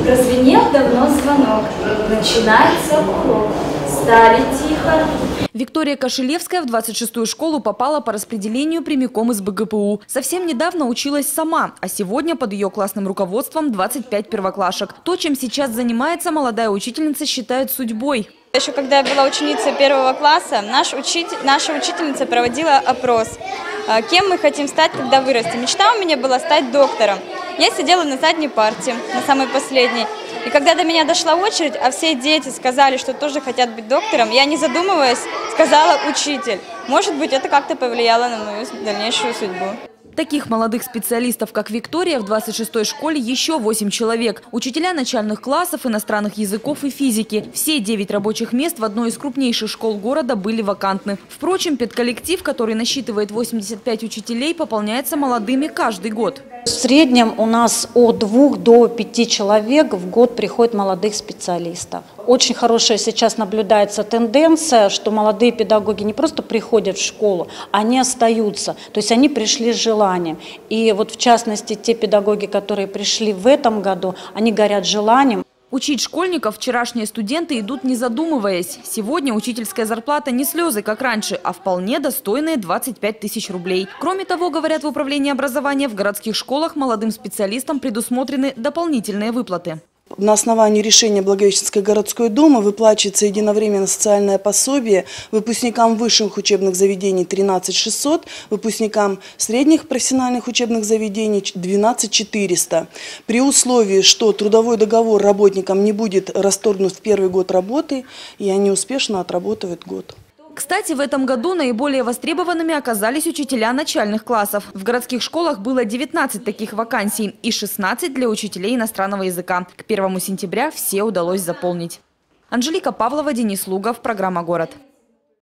Прозвенел давно звонок. Начинается урок. Стали тихо. Виктория Кошелевская в 26-ю школу попала по распределению прямиком из БГПУ. Совсем недавно училась сама, а сегодня под ее классным руководством 25 первоклашек. То, чем сейчас занимается молодая учительница, считает судьбой. Еще когда я была ученицей первого класса, наша учительница проводила опрос. Кем мы хотим стать, когда вырастем? Мечта у меня была стать доктором. Я сидела на задней парте, на самой последней. И когда до меня дошла очередь, а все дети сказали, что тоже хотят быть доктором, я, не задумываясь, сказала «учитель». Может быть, это как-то повлияло на мою дальнейшую судьбу. Таких молодых специалистов, как Виктория, в 26-й школе еще 8 человек. Учителя начальных классов, иностранных языков и физики. Все 9 рабочих мест в одной из крупнейших школ города были вакантны. Впрочем, педколлектив, который насчитывает 85 учителей, пополняется молодыми каждый год. В среднем у нас от 2 до 5 человек в год приходит молодых специалистов. Очень хорошая сейчас наблюдается тенденция, что молодые педагоги не просто приходят в школу, они остаются. То есть они пришли с желанием. И вот в частности те педагоги, которые пришли в этом году, они горят желанием. Учить школьников вчерашние студенты идут не задумываясь. Сегодня учительская зарплата не слезы, как раньше, а вполне достойные 25 тысяч рублей. Кроме того, говорят в управлении образования, в городских школах молодым специалистам предусмотрены дополнительные выплаты. На основании решения Благовещенской городской думы выплачивается единовременно социальное пособие выпускникам высших учебных заведений 13 600, выпускникам средних профессиональных учебных заведений 12 400. При условии, что трудовой договор работникам не будет расторгнут в первый год работы, и они успешно отработают год. Кстати, в этом году наиболее востребованными оказались учителя начальных классов. В городских школах было 19 таких вакансий и 16 для учителей иностранного языка. К 1 сентября все удалось заполнить. Анжелика Павлова, Денис Лугов, программа «Город».